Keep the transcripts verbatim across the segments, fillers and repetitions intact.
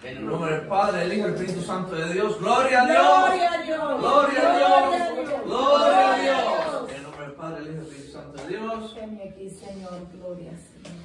En el nombre del Padre, del Hijo y del Espíritu Santo de Dios. ¡Gloria a Dios! Gloria a Dios. ¡Gloria a Dios! Dios. ¡Gloria a Dios! En el nombre del Padre, del Hijo y del Espíritu Santo de Dios. Ven aquí, Señor. Gloria, Señor.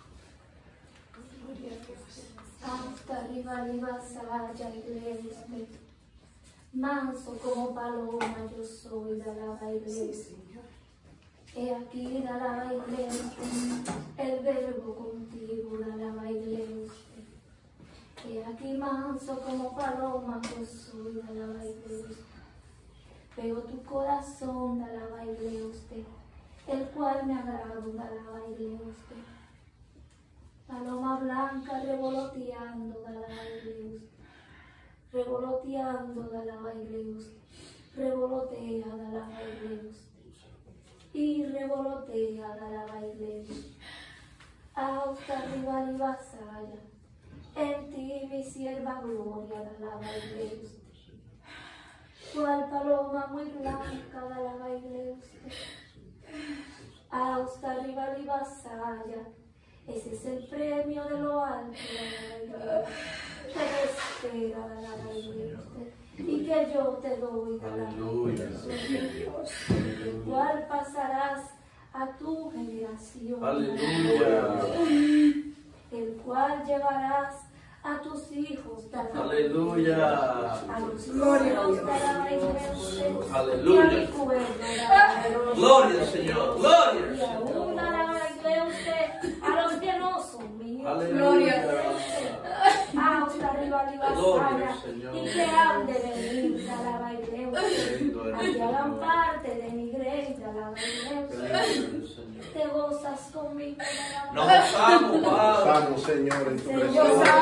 Hasta arriba, arriba, saya y leusme. Manso como paloma yo soy, da la baile. He aquí, da la baile. El verbo contigo, da la baile. He aquí, manso como paloma yo soy, da la baile. Veo tu corazón, da la baile usted. El cual me agrado, da la baile usted. Paloma blanca revoloteando, da la baile usted. Revoloteando, da la baile usted. Revolotea, da la baile usted. Y revolotea, da la baile usted. Hasta arriba, arriba, saya. En ti mi sierva gloria, da la baile usted. Cual paloma muy blanca, da la baile usted. Hasta arriba, arriba, saya. Ese es el premio de lo alto, da la baile. Te espera, da la baile usted. Y que yo te doy, da la baile usted. El cual pasarás a tu generación. Aleluya. El cual llevarás a tus hijos, da la baile. Aleluya. A los hijos, da la baile usted. Aleluya. Y a mi cuerpo, da la baile usted. Gloria al Señor. Gloria al Y Señor. aún da la baile usted a los que no son míos. Aleluya. Hasta arriba, arriba, Gloria saya. al Señor. Y que han de venir, da la baile usted. A que hagan parte de mi iglesia, da la baile usted. Te gozas conmigo, da la Nos baile. gozamos, Padre. Vamos, Señor, en tu Señor, presencia.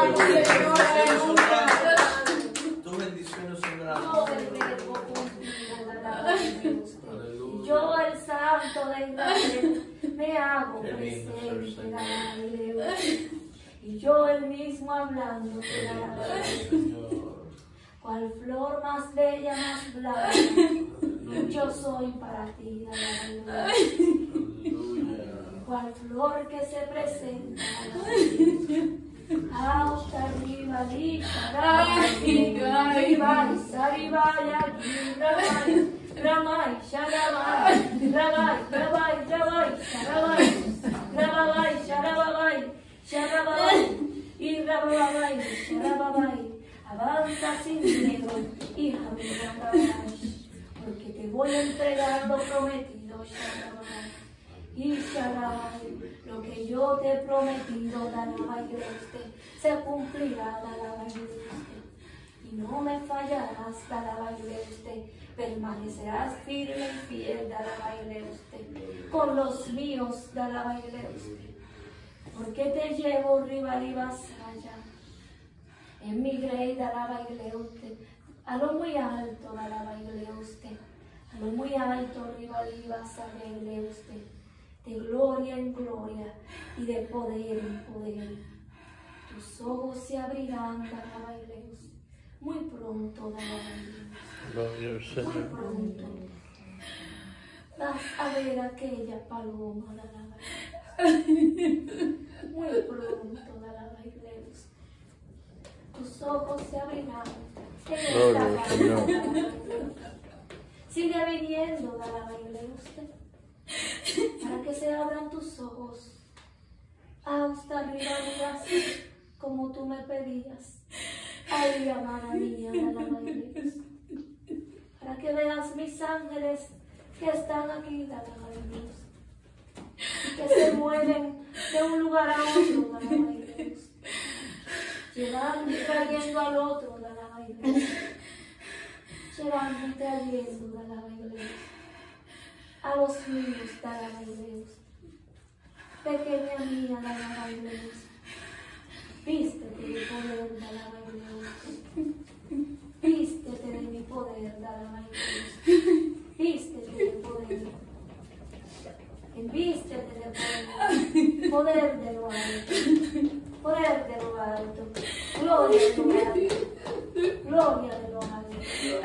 Tus bendiciones son grandes. Yo el verbo contigo, da la baile usted. Yo el santo de Israel me hago presente, da la baile usted. Y yo el mismo hablando, da la baile. Cual flor más bella, más blanca, yo soy para ti, da la baile. Cual flor que se presenta, da la baile. Hasta arriba, arriba, arriba, arriba, arriba, ramay, ramay, sharamay, ramay, ramay, ramay, sharamay, ramay, sharamay, sharamay, y ramay, sharamay, avanza sin miedo, hija mía, ramay, porque te voy a entregar lo prometido, sharamay. Y sharamay, lo que yo te he prometido, da la baile usted, se cumplirá, da la baile usted. Y no me fallarás, da la baile usted, permanecerás firme y fiel, da la baile usted. Con los míos, da la baile usted. Porque te llevo arriba, arriba, saya. En mi grey, da la baile usted. A lo muy alto, da la baile usted. A lo muy alto, arriba, arriba, saya, usted. De gloria en gloria y de poder en poder. Tus ojos se abrirán, da la baile usted. Muy pronto, da la baile Gloria al usted. Muy Señor. pronto. Vas a ver aquella paloma, da la baile. Muy pronto, da la baile usted. Tus ojos se abrirán. En Gloria esta al Señor. casa, da la baile. Sigue viniendo, da la baile usted. Para que se abran tus ojos hasta arriba, arriba, así como tú me pedías. Ay, amada mía, da la baile. Para que veas mis ángeles que están aquí, da la baile. Y que se mueven de un lugar a otro, da la baile. Llevando y trayendo al otro, da la baile. Llevando y trayendo, da la baile. A los míos, da la baile. Pequeña mía, da la baile. Vístete de mi poder, da la baile. Vístete de mi poder, da la baile. Vístete de poder. Vístete de poder. Poder de lo alto. Poder de lo alto. Gloria de lo alto. Gloria de lo alto.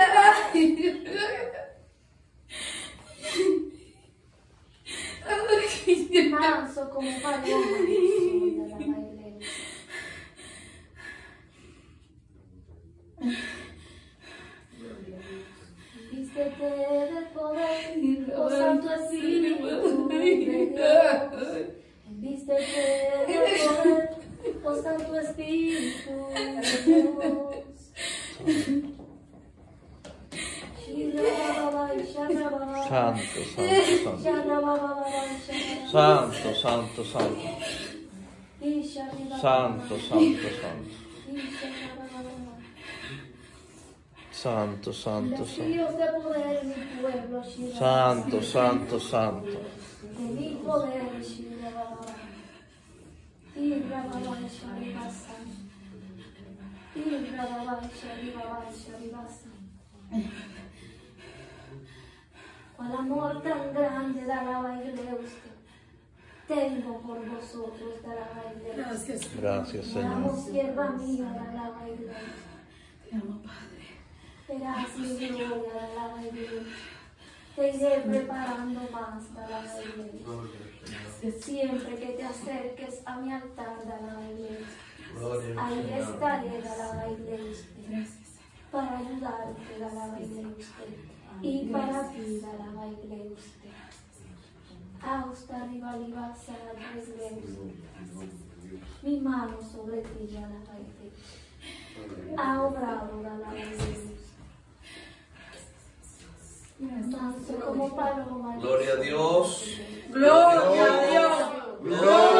Manso como paloma, soy de la baile. Santo, santo, santo. Santo, santo, santo. Santo, santo, santo. Dios de poder en mi pueblo, Santo, santo, santo. de mi poder, Irra baba sharibasa. Irra baba sharibaba sharibasa. Cuál amor tan grande dará a usted. Tengo por vosotros, dará a iglesia. Gracias. Gracias, Señor. Vamos, sierva mía, dará a iglesia. Te amo, Padre. Verás mi gloria, dará a iglesia. Te iré preparando más, dará a iglesia. Siempre que te acerques a mi altar, dará a iglesia. Ahí estaré, dará a iglesia. Para ayudarte, dará a iglesia. Y para ti, dará a iglesia. Austa arriba, arriba, será la iglesia. Mi mano sobre ti, dará a iglesia. Ha obrado, dará a iglesia. Manso como paloma. Gloria a Dios. Gloria a Dios. Gloria